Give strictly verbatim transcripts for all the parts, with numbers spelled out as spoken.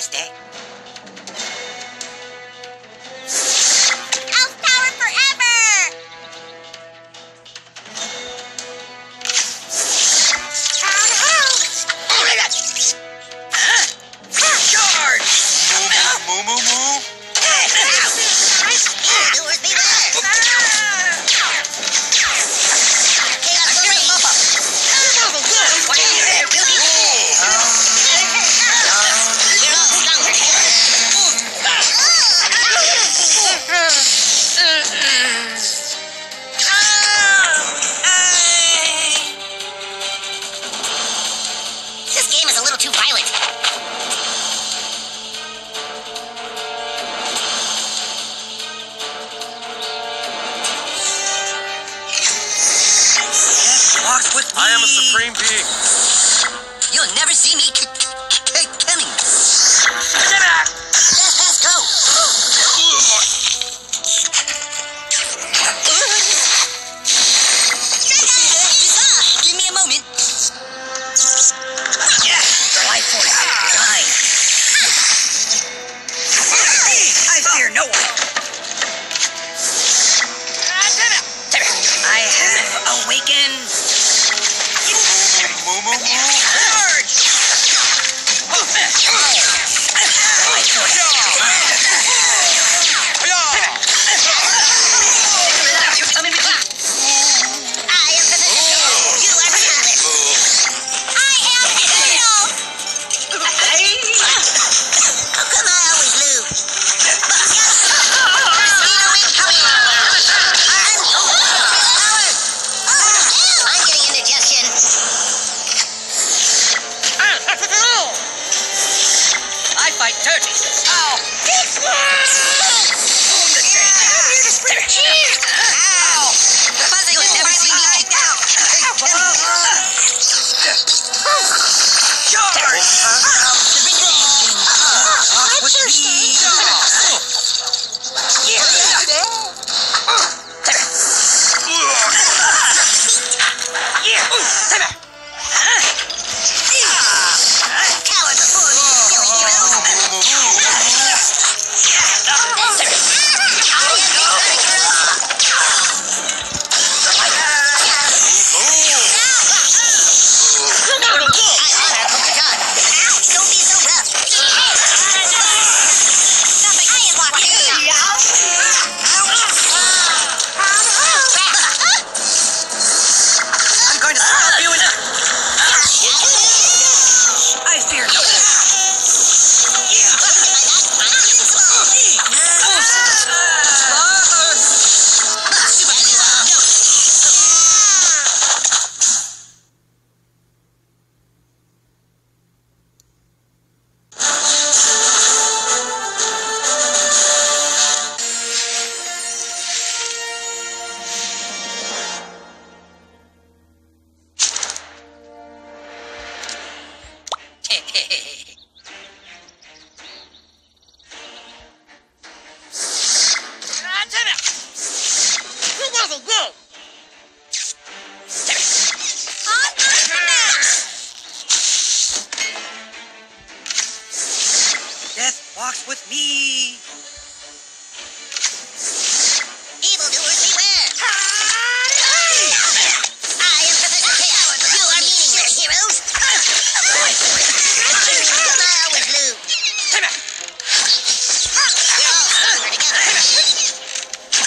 stay. Elf power forever! Charge! Moo, moo, moo, moo. Evildoers beware! This game is a little too violent. Walks with me. I am a supreme being. You'll never see me c- c- coming. Let's go. Give me a moment. Yeah, life force. Fine. I fear no one. I have awakened. Moo, moo, moo. Charge! Life force. You come in with me. I am Professor Tail. You are Scarlet. I am Tail. How come I always lose? I'm getting indigestion. I fight dirty. Ow! Boom the dirt. Ow! Fuzzy will never see me kicked out. Charge! What's your Coward before me, silly hero. Don't be so rough. I am walking. I'm going to stop you in a... I fear no one. Death walks with me. Evildoers beware! I am Professor Tail. You are meaningless, heroes. Come I always lose. We're all stronger together.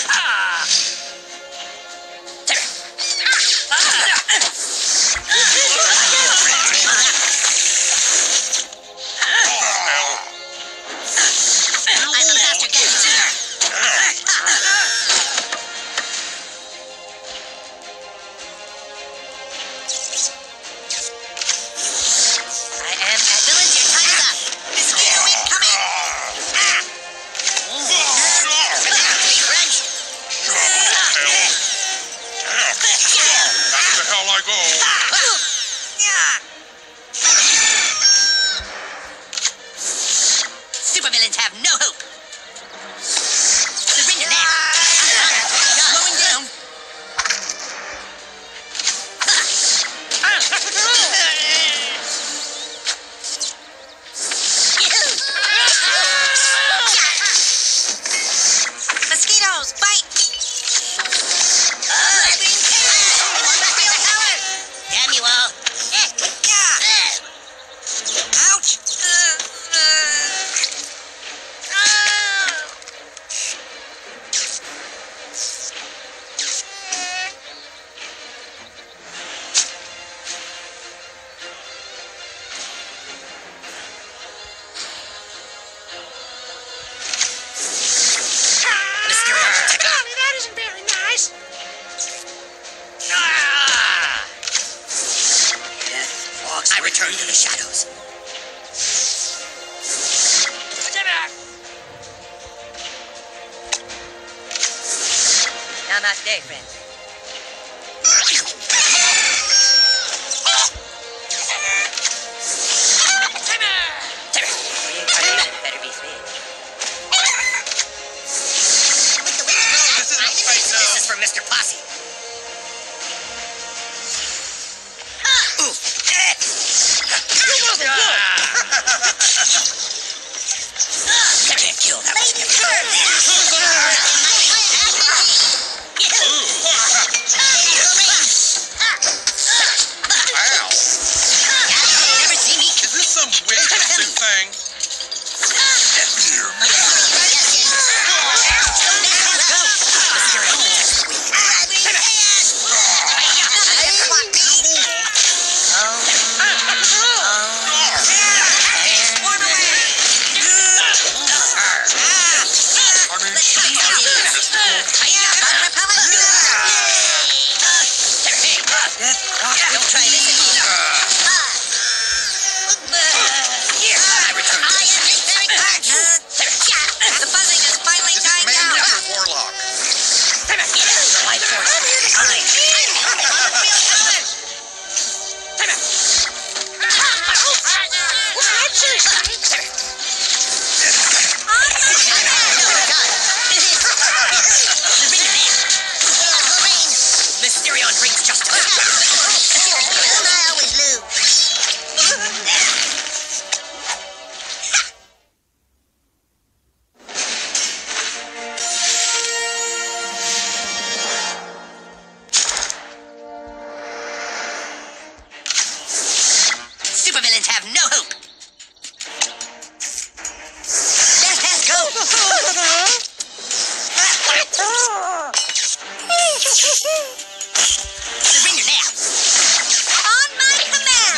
Namaste, friends. Reincarnation better be sweet. This isn't a fight now. This is for Mister Posse. You can't kill that Wow. Never see me. Is this some weightlifting thing? I mean, Don't try this anymore. Here, I return. I am very hard. The buzzing is finally is it dying man down. or warlock? The life force is behind. Mysterion brings justice. I always lose. Supervillains have no hope. Let's go. Surrender now. On my command.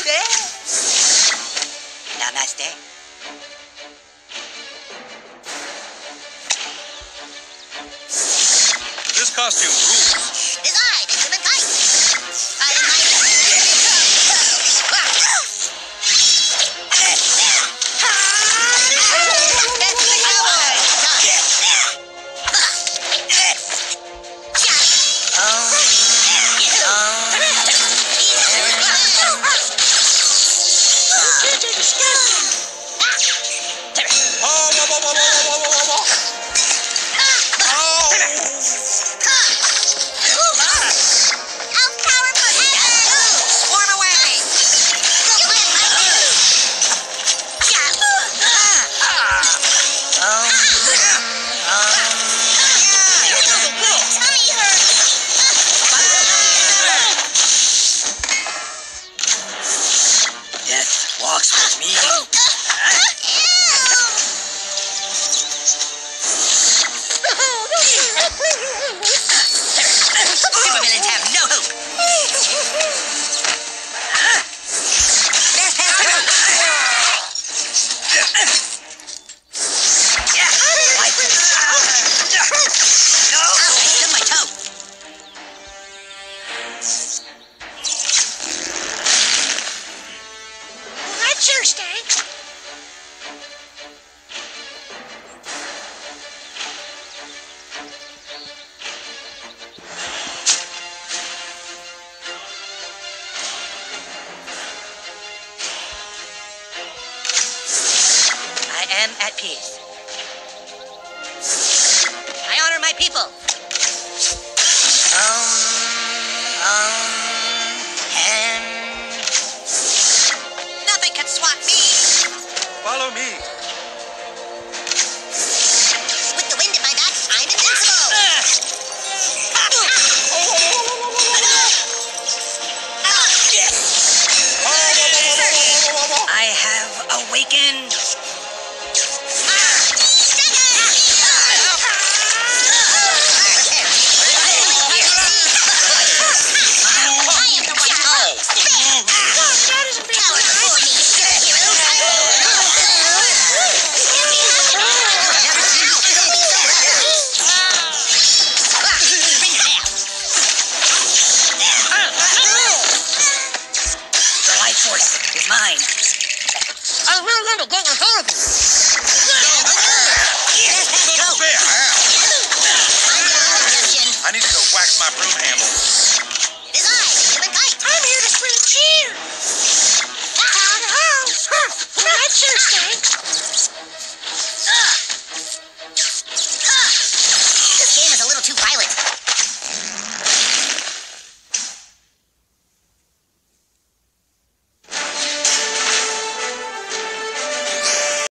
Namaste. This costume rules. Design is human type. I am my Oh, whoa, whoa, whoa, whoa, whoa, whoa, whoa, whoa. Elf power forever. Swarm away. Tummy Death walks with me. Supervillains have no hope. Let's have go. Life is- No. I stubbed my toe. That sure stinks. I am at peace. I honor my people. Um, um, and nothing can swat me. Follow me.